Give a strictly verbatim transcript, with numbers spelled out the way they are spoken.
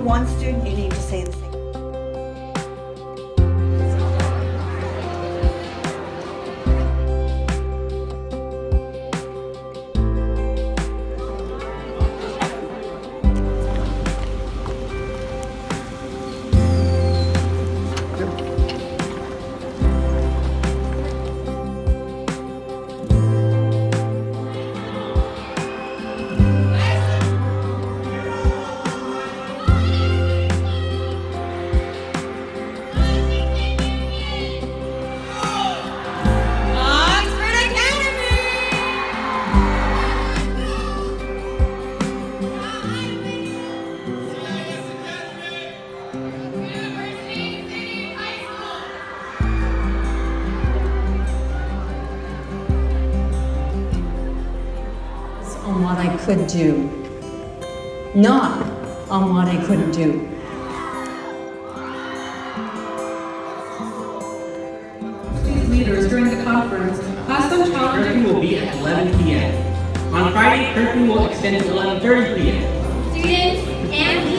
one student, you need to say the same. On what I could do, not on what I couldn't do. These leaders during the conference asked them challenge. Curfew will be at eleven p m On Friday, curfew will extend to eleven thirty p m Students and